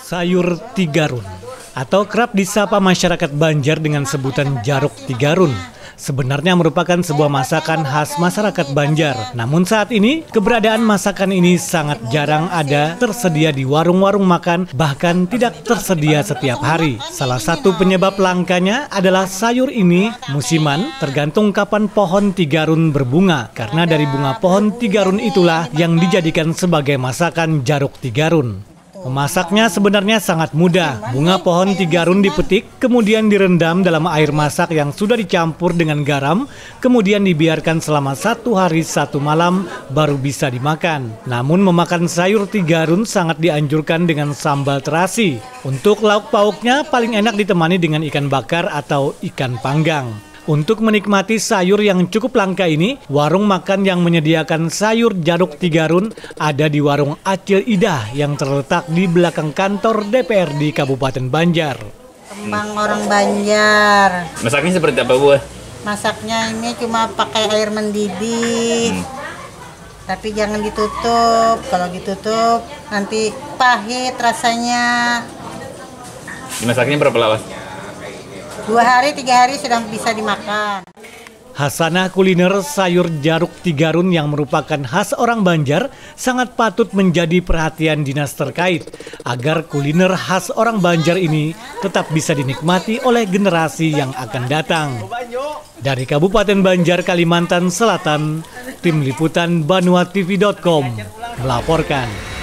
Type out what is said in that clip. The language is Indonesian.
Sayur tigarun atau kerap disapa masyarakat Banjar dengan sebutan jaruk tigarun sebenarnya merupakan sebuah masakan khas masyarakat Banjar. Namun saat ini keberadaan masakan ini sangat jarang ada tersedia di warung-warung makan, bahkan tidak tersedia setiap hari. Salah satu penyebab langkanya adalah sayur ini musiman tergantung kapan pohon tigarun berbunga, karena dari bunga pohon tigarun itulah yang dijadikan sebagai masakan jaruk tigarun. Memasaknya sebenarnya sangat mudah. Bunga pohon tigarun dipetik, kemudian direndam dalam air masak yang sudah dicampur dengan garam, kemudian dibiarkan selama 1 hari 1 malam baru bisa dimakan. Namun memakan sayur tigarun sangat dianjurkan dengan sambal terasi. Untuk lauk pauknya paling enak ditemani dengan ikan bakar atau ikan panggang. Untuk menikmati sayur yang cukup langka ini, warung makan yang menyediakan sayur jaruk tigarun ada di warung Acil Idah yang terletak di belakang kantor DPRD Kabupaten Banjar. Kembang orang Banjar. Masaknya seperti apa, Bu? Masaknya ini cuma pakai air mendidih. Tapi jangan ditutup. Kalau ditutup nanti pahit rasanya. Dimasaknya berapa lama? 2 hari, 3 hari sudah bisa dimakan. Hasanah kuliner sayur jaruk tigarun yang merupakan khas orang Banjar sangat patut menjadi perhatian dinas terkait agar kuliner khas orang Banjar ini tetap bisa dinikmati oleh generasi yang akan datang. Dari Kabupaten Banjar, Kalimantan Selatan, Tim Liputan BanuaTV.com melaporkan.